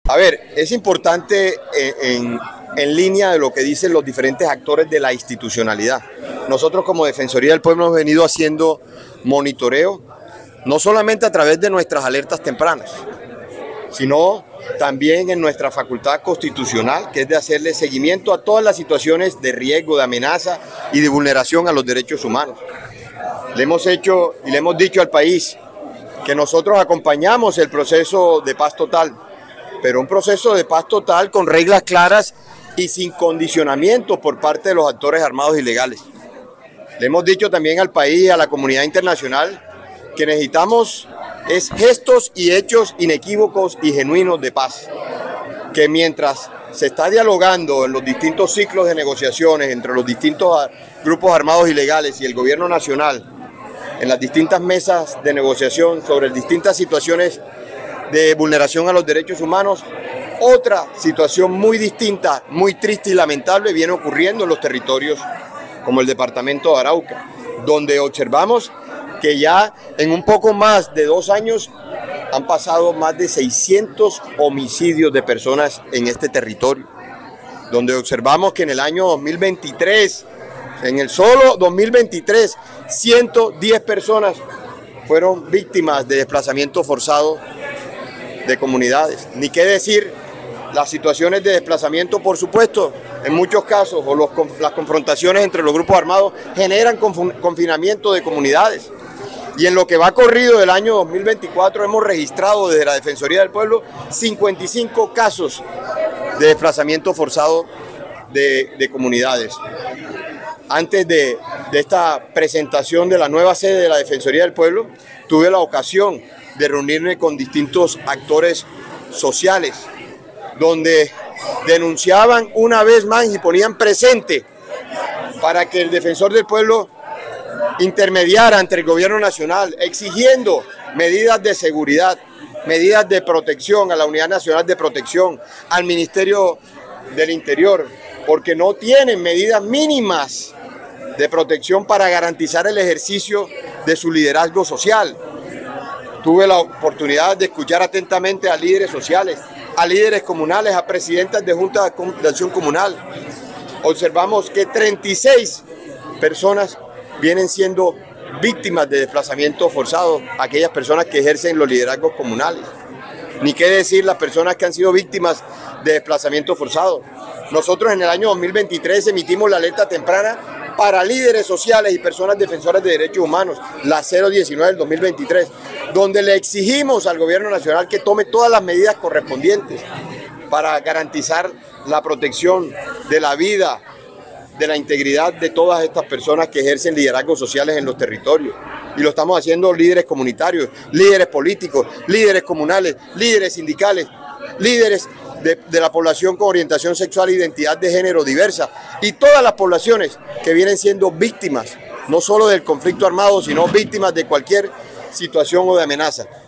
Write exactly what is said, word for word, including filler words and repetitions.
A ver, es importante en, en línea de lo que dicen los diferentes actores de la institucionalidad. Nosotros como Defensoría del Pueblo hemos venido haciendo monitoreo, no solamente a través de nuestras alertas tempranas, sino también en nuestra facultad constitucional, que es de hacerle seguimiento a todas las situaciones de riesgo, de amenaza y de vulneración a los derechos humanos. Le hemos hecho y le hemos dicho al país que nosotros acompañamos el proceso de paz total, pero un proceso de paz total con reglas claras y sin condicionamiento por parte de los actores armados ilegales. Le hemos dicho también al país y a la comunidad internacional que necesitamos es gestos y hechos inequívocos y genuinos de paz, que mientras se está dialogando en los distintos ciclos de negociaciones entre los distintos grupos armados ilegales y el gobierno nacional, en las distintas mesas de negociación sobre distintas situaciones de vulneración a los derechos humanos, otra situación muy distinta, muy triste y lamentable viene ocurriendo en los territorios como el departamento de Arauca, donde observamos que ya en un poco más de dos años han pasado más de seiscientos homicidios de personas en este territorio, donde observamos que en el año dos mil veintitrés, en el solo dos mil veintitrés, ciento diez personas fueron víctimas de desplazamiento forzado de comunidades. Ni qué decir las situaciones de desplazamiento, por supuesto, en muchos casos, o los, las confrontaciones entre los grupos armados generan confinamiento de comunidades. Y en lo que va corrido del año dos mil veinticuatro hemos registrado desde la Defensoría del Pueblo cincuenta y cinco casos de desplazamiento forzado de, de comunidades. Antes de, de esta presentación de la nueva sede de la Defensoría del Pueblo, tuve la ocasión de reunirme con distintos actores sociales, donde denunciaban una vez más y ponían presente para que el Defensor del Pueblo intermediara ante el gobierno nacional, exigiendo medidas de seguridad, medidas de protección a la Unidad Nacional de Protección, al Ministerio del Interior, porque no tienen medidas mínimas de protección para garantizar el ejercicio de su liderazgo social. Tuve la oportunidad de escuchar atentamente a líderes sociales, a líderes comunales, a presidentas de juntas de acción comunal. Observamos que treinta y seis personas vienen siendo víctimas de desplazamiento forzado, aquellas personas que ejercen los liderazgos comunales. Ni qué decir las personas que han sido víctimas de desplazamiento forzado. Nosotros en el año dos mil veintitrés emitimos la alerta temprana para líderes sociales y personas defensoras de derechos humanos, la cero diecinueve del dos mil veintitrés, donde le exigimos al gobierno nacional que tome todas las medidas correspondientes para garantizar la protección de la vida, de la integridad de todas estas personas que ejercen liderazgos sociales en los territorios. Y lo estamos haciendo líderes comunitarios, líderes políticos, líderes comunales, líderes sindicales, líderes de, de la población con orientación sexual e identidad de género diversa y todas las poblaciones que vienen siendo víctimas, no solo del conflicto armado, sino víctimas de cualquier situación o de amenaza.